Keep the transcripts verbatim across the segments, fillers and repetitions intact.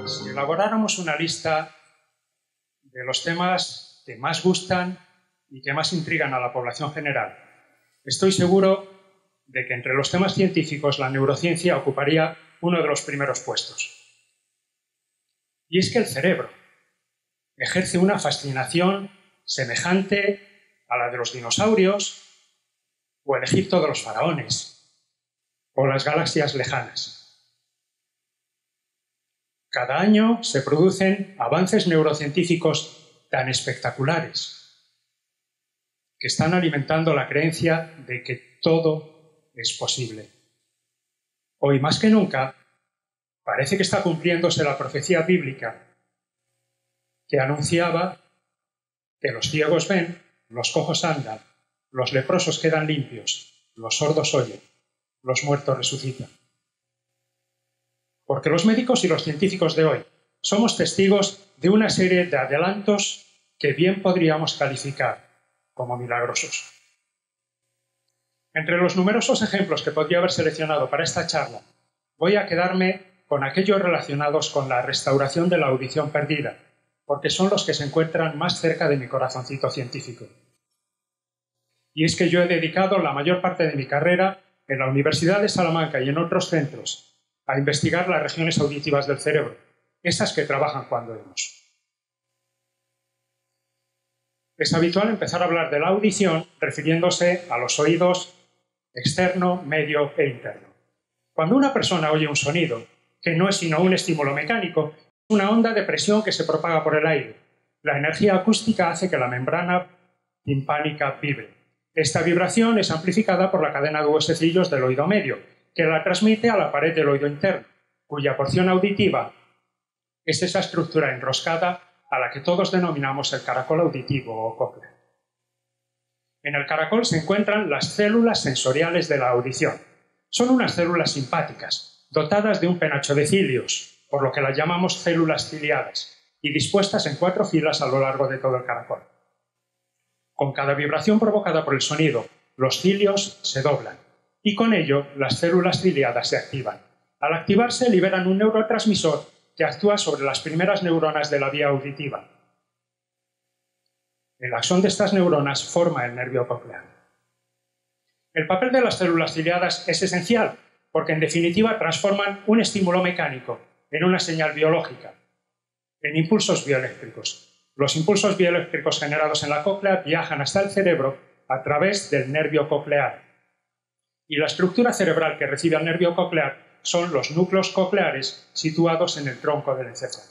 Si elaboráramos una lista de los temas que más gustan y que más intrigan a la población general, estoy seguro de que entre los temas científicos la neurociencia ocuparía uno de los primeros puestos. Y es que el cerebro ejerce una fascinación semejante a la de los dinosaurios o el Egipto de los faraones o las galaxias lejanas. Cada año se producen avances neurocientíficos tan espectaculares que están alimentando la creencia de que todo es posible. Hoy más que nunca parece que está cumpliéndose la profecía bíblica que anunciaba que los ciegos ven, los cojos andan, los leprosos quedan limpios, los sordos oyen, los muertos resucitan. Porque los médicos y los científicos de hoy somos testigos de una serie de adelantos que bien podríamos calificar como milagrosos. Entre los numerosos ejemplos que podría haber seleccionado para esta charla, voy a quedarme con aquellos relacionados con la restauración de la audición perdida, porque son los que se encuentran más cerca de mi corazoncito científico. Y es que yo he dedicado la mayor parte de mi carrera en la Universidad de Salamanca y en otros centros a investigar las regiones auditivas del cerebro, esas que trabajan cuando oímos. Es habitual empezar a hablar de la audición refiriéndose a los oídos externo, medio e interno. Cuando una persona oye un sonido, que no es sino un estímulo mecánico, es una onda de presión que se propaga por el aire. La energía acústica hace que la membrana timpánica vibre. Esta vibración es amplificada por la cadena de huesecillos del oído medio, que la transmite a la pared del oído interno, cuya porción auditiva es esa estructura enroscada a la que todos denominamos el caracol auditivo o cóclea. En el caracol se encuentran las células sensoriales de la audición. Son unas células simpáticas, dotadas de un penacho de cilios, por lo que las llamamos células ciliadas, y dispuestas en cuatro filas a lo largo de todo el caracol. Con cada vibración provocada por el sonido, los cilios se doblan, y con ello las células ciliadas se activan. Al activarse liberan un neurotransmisor que actúa sobre las primeras neuronas de la vía auditiva. El axón de estas neuronas forma el nervio coclear. El papel de las células ciliadas es esencial porque en definitiva transforman un estímulo mecánico en una señal biológica, en impulsos bioeléctricos. Los impulsos bioeléctricos generados en la cóclea viajan hasta el cerebro a través del nervio coclear. Y la estructura cerebral que recibe al nervio coclear son los núcleos cocleares situados en el tronco del encéfalo.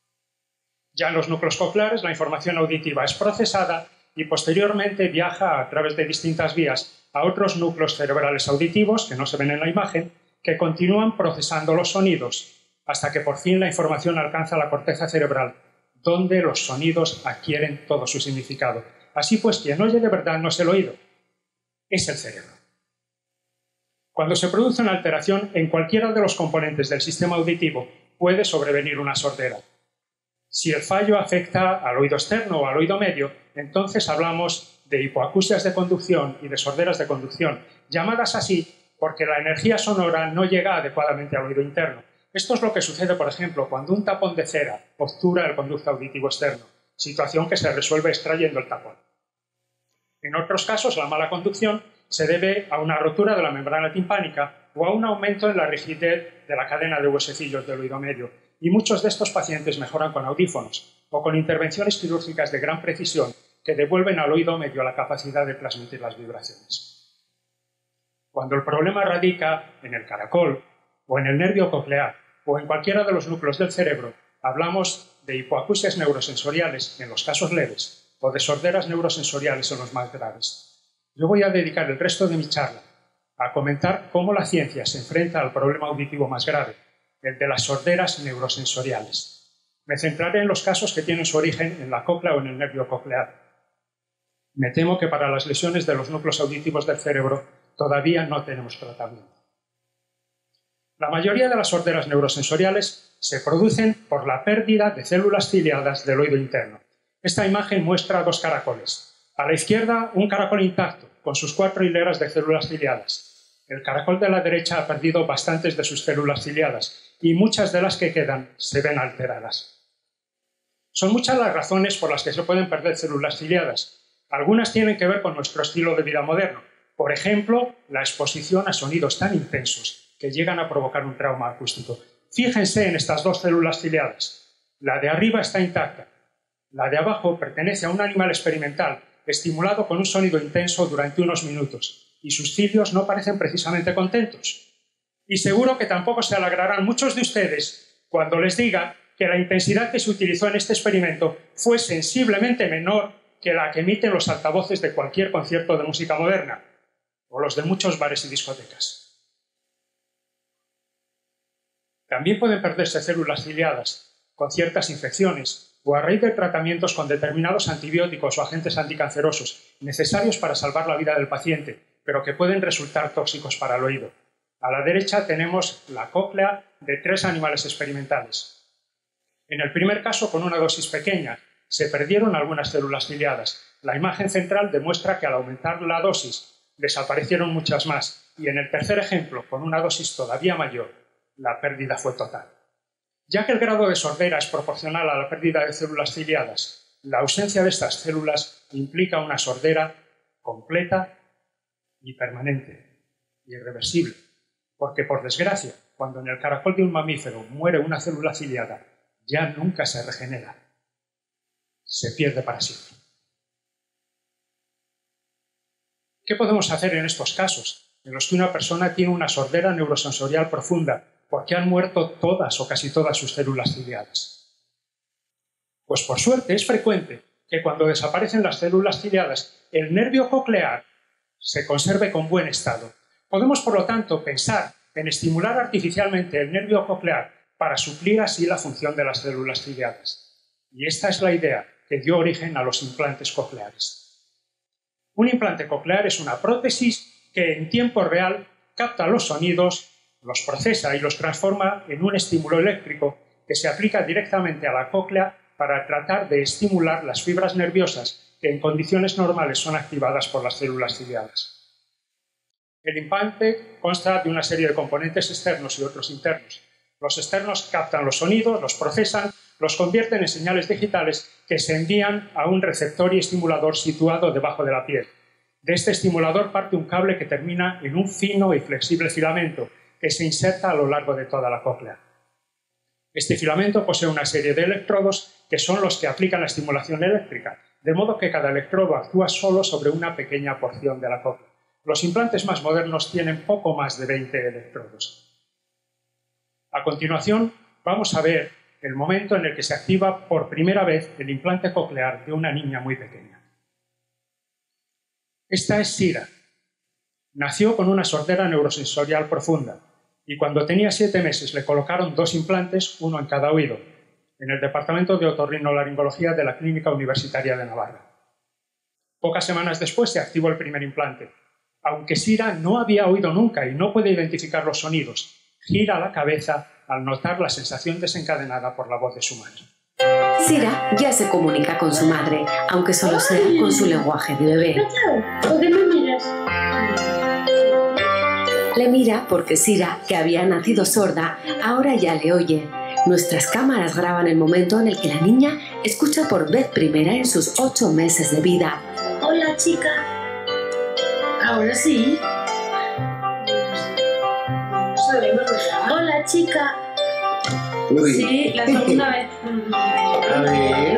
Ya en los núcleos cocleares la información auditiva es procesada y posteriormente viaja a través de distintas vías a otros núcleos cerebrales auditivos, que no se ven en la imagen, que continúan procesando los sonidos hasta que por fin la información alcanza la corteza cerebral, donde los sonidos adquieren todo su significado. Así pues, quien oye de verdad no es el oído, es el cerebro. Cuando se produce una alteración en cualquiera de los componentes del sistema auditivo, puede sobrevenir una sordera. Si el fallo afecta al oído externo o al oído medio, entonces hablamos de hipoacusias de conducción y de sorderas de conducción, llamadas así porque la energía sonora no llega adecuadamente al oído interno. Esto es lo que sucede, por ejemplo, cuando un tapón de cera obtura el conducto auditivo externo, situación que se resuelve extrayendo el tapón. En otros casos, la mala conducción se debe a una rotura de la membrana timpánica o a un aumento en la rigidez de la cadena de huesecillos del oído medio. Y muchos de estos pacientes mejoran con audífonos o con intervenciones quirúrgicas de gran precisión que devuelven al oído medio la capacidad de transmitir las vibraciones. Cuando el problema radica en el caracol o en el nervio coclear o en cualquiera de los núcleos del cerebro, hablamos de hipoacusias neurosensoriales en los casos leves o de sorderas neurosensoriales en los más graves. Yo voy a dedicar el resto de mi charla a comentar cómo la ciencia se enfrenta al problema auditivo más grave, el de las sorderas neurosensoriales. Me centraré en los casos que tienen su origen en la cóclea o en el nervio coclear. Me temo que para las lesiones de los núcleos auditivos del cerebro todavía no tenemos tratamiento. La mayoría de las sorderas neurosensoriales se producen por la pérdida de células ciliadas del oído interno. Esta imagen muestra dos caracoles. A la izquierda, un caracol intacto, con sus cuatro hileras de células ciliadas. El caracol de la derecha ha perdido bastantes de sus células ciliadas y muchas de las que quedan se ven alteradas. Son muchas las razones por las que se pueden perder células ciliadas. Algunas tienen que ver con nuestro estilo de vida moderno. Por ejemplo, la exposición a sonidos tan intensos que llegan a provocar un trauma acústico. Fíjense en estas dos células ciliadas. La de arriba está intacta. La de abajo pertenece a un animal experimental estimulado con un sonido intenso durante unos minutos y sus cilios no parecen precisamente contentos. Y seguro que tampoco se alegrarán muchos de ustedes cuando les diga que la intensidad que se utilizó en este experimento fue sensiblemente menor que la que emiten los altavoces de cualquier concierto de música moderna o los de muchos bares y discotecas. También pueden perderse células ciliadas con ciertas infecciones o a raíz de tratamientos con determinados antibióticos o agentes anticancerosos necesarios para salvar la vida del paciente, pero que pueden resultar tóxicos para el oído. A la derecha tenemos la cóclea de tres animales experimentales. En el primer caso, con una dosis pequeña, se perdieron algunas células ciliadas. La imagen central demuestra que al aumentar la dosis desaparecieron muchas más y en el tercer ejemplo, con una dosis todavía mayor, la pérdida fue total. Ya que el grado de sordera es proporcional a la pérdida de células ciliadas, la ausencia de estas células implica una sordera completa y permanente, irreversible, porque por desgracia, cuando en el caracol de un mamífero muere una célula ciliada, ya nunca se regenera, se pierde para siempre. ¿Qué podemos hacer en estos casos, en los que una persona tiene una sordera neurosensorial profunda porque han muerto todas o casi todas sus células ciliadas? Pues por suerte es frecuente que cuando desaparecen las células ciliadas, el nervio coclear se conserve con buen estado. Podemos, por lo tanto, pensar en estimular artificialmente el nervio coclear para suplir así la función de las células ciliadas. Y esta es la idea que dio origen a los implantes cocleares. Un implante coclear es una prótesis que en tiempo real capta los sonidos, los procesa y los transforma en un estímulo eléctrico que se aplica directamente a la cóclea para tratar de estimular las fibras nerviosas que en condiciones normales son activadas por las células ciliadas. El implante consta de una serie de componentes externos y otros internos. Los externos captan los sonidos, los procesan, los convierten en señales digitales que se envían a un receptor y estimulador situado debajo de la piel. De este estimulador parte un cable que termina en un fino y flexible filamento que se inserta a lo largo de toda la cóclea. Este filamento posee una serie de electrodos que son los que aplican la estimulación eléctrica, de modo que cada electrodo actúa solo sobre una pequeña porción de la cóclea. Los implantes más modernos tienen poco más de veinte electrodos. A continuación, vamos a ver el momento en el que se activa por primera vez el implante coclear de una niña muy pequeña. Esta es Sira. Nació con una sordera neurosensorial profunda y cuando tenía siete meses le colocaron dos implantes, uno en cada oído, en el Departamento de Otorrinolaringología de la Clínica Universitaria de Navarra. Pocas semanas después se activó el primer implante. Aunque Sira no había oído nunca y no puede identificar los sonidos, gira la cabeza al notar la sensación desencadenada por la voz de su madre. Sira ya se comunica con su madre, aunque solo sea con su lenguaje de bebé. ¿Por qué me miras? Le mira porque Sira, que había nacido sorda, ahora ya le oye. Nuestras cámaras graban el momento en el que la niña escucha por vez primera en sus ocho meses de vida. Hola, chica. Ahora sí. Hola, chica. Uy. Sí, la segunda vez. A ver.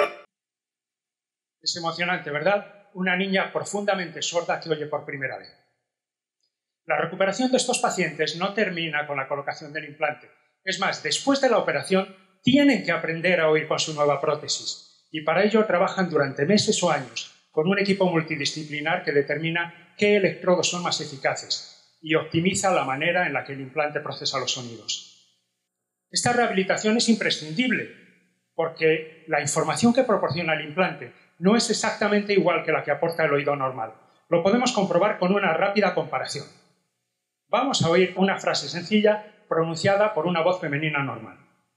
Es emocionante, ¿verdad? Una niña profundamente sorda que oye por primera vez. La recuperación de estos pacientes no termina con la colocación del implante. Es más, después de la operación tienen que aprender a oír con su nueva prótesis y para ello trabajan durante meses o años con un equipo multidisciplinar que determina qué electrodos son más eficaces y optimiza la manera en la que el implante procesa los sonidos. Esta rehabilitación es imprescindible porque la información que proporciona el implante no es exactamente igual que la que aporta el oído normal. Lo podemos comprobar con una rápida comparación. Vamos a oír una frase sencilla pronunciada por una voz femenina normal.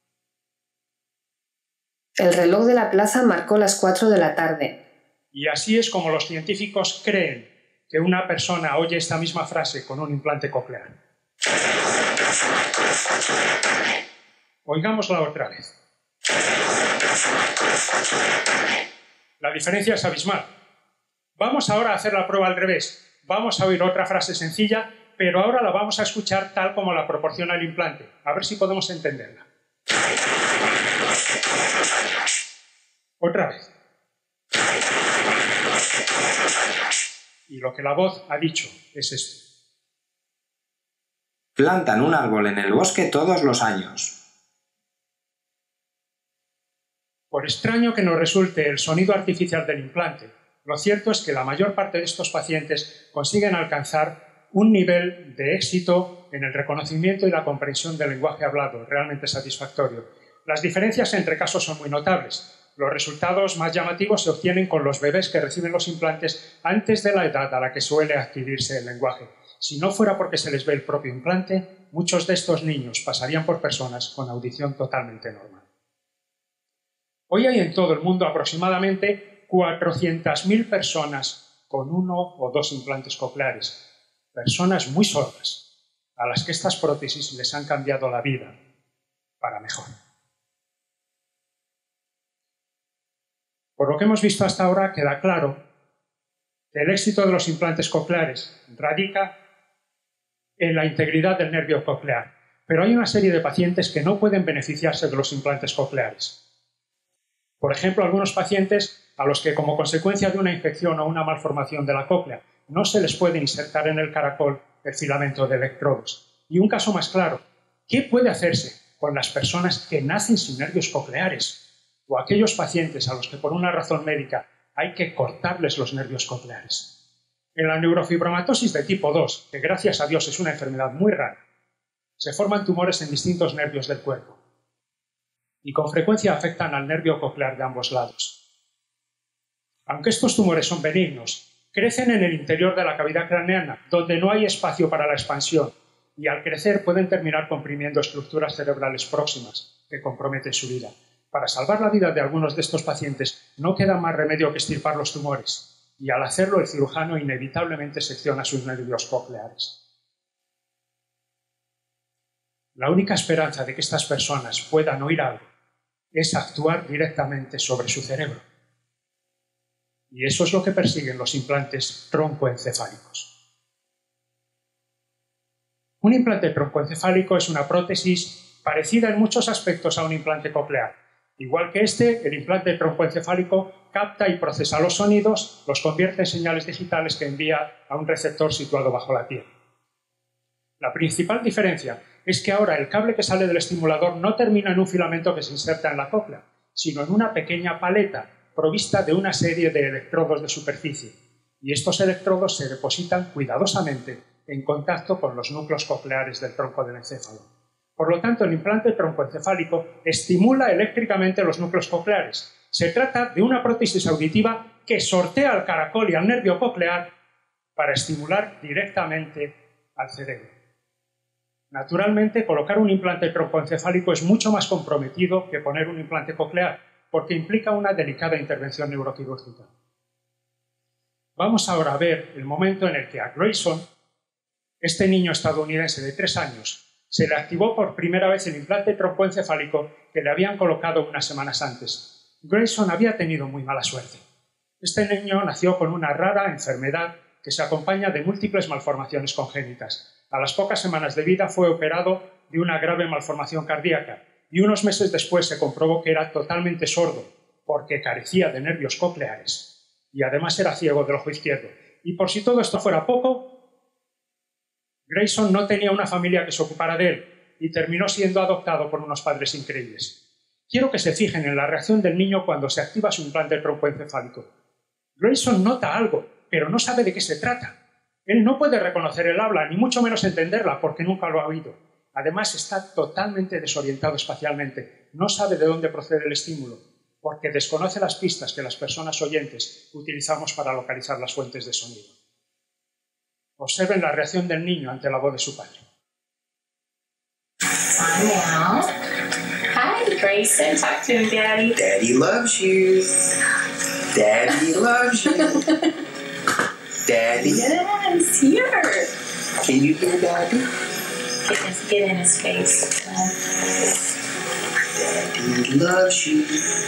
El reloj de la plaza marcó las cuatro de la tarde. Y así es como los científicos creen que una persona oye esta misma frase con un implante coclear. Oigámosla otra vez. La diferencia es abismal. Vamos ahora a hacer la prueba al revés. Vamos a oír otra frase sencilla, pero ahora la vamos a escuchar tal como la proporciona el implante. A ver si podemos entenderla. Otra vez. Y lo que la voz ha dicho es esto. Plantan un árbol en el bosque todos los años. Por extraño que nos resulte el sonido artificial del implante, lo cierto es que la mayor parte de estos pacientes consiguen alcanzar un nivel de éxito en el reconocimiento y la comprensión del lenguaje hablado realmente satisfactorio. Las diferencias entre casos son muy notables. Los resultados más llamativos se obtienen con los bebés que reciben los implantes antes de la edad a la que suele adquirirse el lenguaje. Si no fuera porque se les ve el propio implante, muchos de estos niños pasarían por personas con audición totalmente normal. Hoy hay en todo el mundo aproximadamente cuatrocientas mil personas con uno o dos implantes cocleares, personas muy sordas, a las que estas prótesis les han cambiado la vida para mejor. Por lo que hemos visto hasta ahora, queda claro que el éxito de los implantes cocleares radica en la integridad del nervio coclear, pero hay una serie de pacientes que no pueden beneficiarse de los implantes cocleares. Por ejemplo, algunos pacientes a los que, como consecuencia de una infección o una malformación de la cóclea, no se les puede insertar en el caracol el filamento de electrodos. Y un caso más claro, ¿qué puede hacerse con las personas que nacen sin nervios cocleares? O aquellos pacientes a los que por una razón médica hay que cortarles los nervios cocleares. En la neurofibromatosis de tipo dos, que gracias a Dios es una enfermedad muy rara, se forman tumores en distintos nervios del cuerpo y con frecuencia afectan al nervio coclear de ambos lados. Aunque estos tumores son benignos, crecen en el interior de la cavidad craneana, donde no hay espacio para la expansión, y al crecer pueden terminar comprimiendo estructuras cerebrales próximas que comprometen su vida. Para salvar la vida de algunos de estos pacientes no queda más remedio que extirpar los tumores, y al hacerlo el cirujano inevitablemente secciona sus nervios cocleares. La única esperanza de que estas personas puedan oír algo es actuar directamente sobre su cerebro. Y eso es lo que persiguen los implantes troncoencefálicos. Un implante troncoencefálico es una prótesis parecida en muchos aspectos a un implante coclear. Igual que este, el implante troncoencefálico capta y procesa los sonidos, los convierte en señales digitales que envía a un receptor situado bajo la piel. La principal diferencia es que ahora el cable que sale del estimulador no termina en un filamento que se inserta en la cóclea, sino en una pequeña paleta provista de una serie de electrodos de superficie. Y estos electrodos se depositan cuidadosamente en contacto con los núcleos cocleares del tronco del encéfalo. Por lo tanto, el implante troncoencefálico estimula eléctricamente los núcleos cocleares. Se trata de una prótesis auditiva que sortea al caracol y al nervio coclear para estimular directamente al cerebro. Naturalmente, colocar un implante troncoencefálico es mucho más comprometido que poner un implante coclear, porque implica una delicada intervención neuroquirúrgica. Vamos ahora a ver el momento en el que a Grayson, este niño estadounidense de tres años, se le activó por primera vez el implante troncoencefálico que le habían colocado unas semanas antes. Grayson había tenido muy mala suerte. Este niño nació con una rara enfermedad que se acompaña de múltiples malformaciones congénitas. A las pocas semanas de vida fue operado de una grave malformación cardíaca y unos meses después se comprobó que era totalmente sordo porque carecía de nervios cocleares y además era ciego del ojo izquierdo. Y por si todo esto fuera poco, Grayson no tenía una familia que se ocupara de él y terminó siendo adoptado por unos padres increíbles. Quiero que se fijen en la reacción del niño cuando se activa su implante troncoencefálico. Grayson nota algo, pero no sabe de qué se trata. Él no puede reconocer el habla, ni mucho menos entenderla, porque nunca lo ha oído. Además, está totalmente desorientado espacialmente. No sabe de dónde procede el estímulo, porque desconoce las pistas que las personas oyentes utilizamos para localizar las fuentes de sonido. Observen la reacción del niño ante la voz de su padre. Now. Hi, Grayson. Talk to him, Daddy. Daddy loves you. Daddy loves you. Daddy? Yes, here. Can you hear Daddy? Get, his, get in his face. Daddy loves you.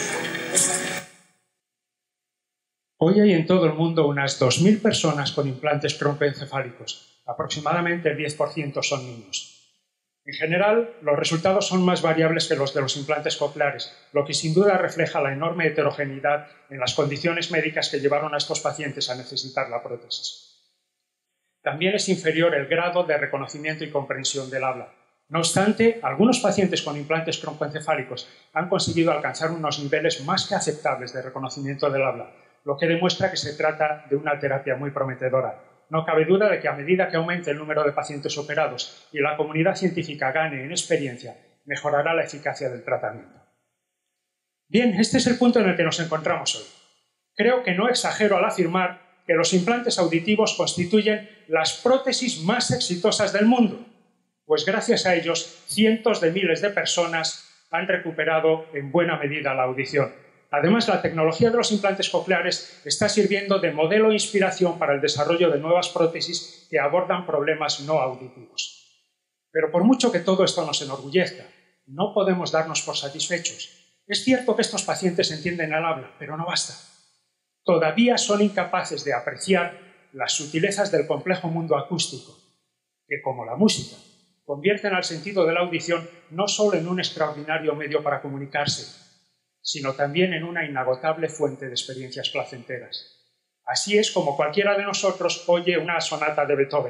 Hoy hay en todo el mundo unas dos mil personas con implantes troncoencefálicos. Aproximadamente el diez por ciento son niños. En general, los resultados son más variables que los de los implantes cocleares, lo que sin duda refleja la enorme heterogeneidad en las condiciones médicas que llevaron a estos pacientes a necesitar la prótesis. También es inferior el grado de reconocimiento y comprensión del habla. No obstante, algunos pacientes con implantes troncoencefálicos han conseguido alcanzar unos niveles más que aceptables de reconocimiento del habla, lo que demuestra que se trata de una terapia muy prometedora. No cabe duda de que a medida que aumente el número de pacientes operados y la comunidad científica gane en experiencia, mejorará la eficacia del tratamiento. Bien, este es el punto en el que nos encontramos hoy. Creo que no exagero al afirmar que los implantes auditivos constituyen las prótesis más exitosas del mundo, pues gracias a ellos cientos de miles de personas han recuperado en buena medida la audición. Además, la tecnología de los implantes cocleares está sirviendo de modelo e inspiración para el desarrollo de nuevas prótesis que abordan problemas no auditivos. Pero por mucho que todo esto nos enorgullezca, no podemos darnos por satisfechos. Es cierto que estos pacientes entienden el habla, pero no basta. Todavía son incapaces de apreciar las sutilezas del complejo mundo acústico, que, como la música, convierten al sentido de la audición no solo en un extraordinario medio para comunicarse, sino también en una inagotable fuente de experiencias placenteras. Así es como cualquiera de nosotros oye una sonata de Beethoven.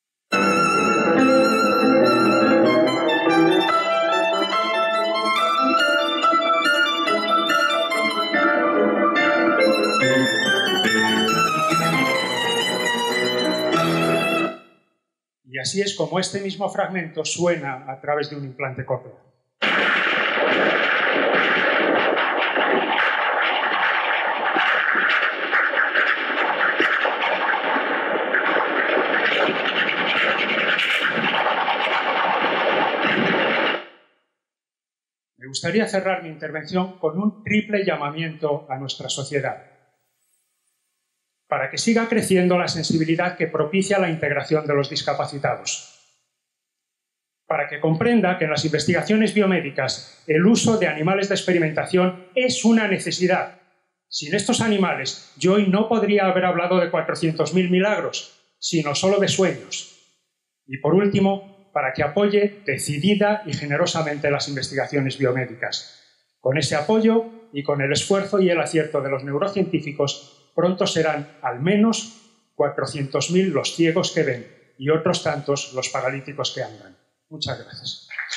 Y así es como este mismo fragmento suena a través de un implante coclear. Me gustaría cerrar mi intervención con un triple llamamiento a nuestra sociedad, para que siga creciendo la sensibilidad que propicia la integración de los discapacitados, para que comprenda que en las investigaciones biomédicas el uso de animales de experimentación es una necesidad. Sin estos animales, yo hoy no podría haber hablado de cuatrocientos mil milagros, sino solo de sueños. Y por último, para que apoye decidida y generosamente las investigaciones biomédicas. Con ese apoyo y con el esfuerzo y el acierto de los neurocientíficos, pronto serán al menos cuatrocientos mil los ciegos que ven y otros tantos los paralíticos que andan. Muchas gracias.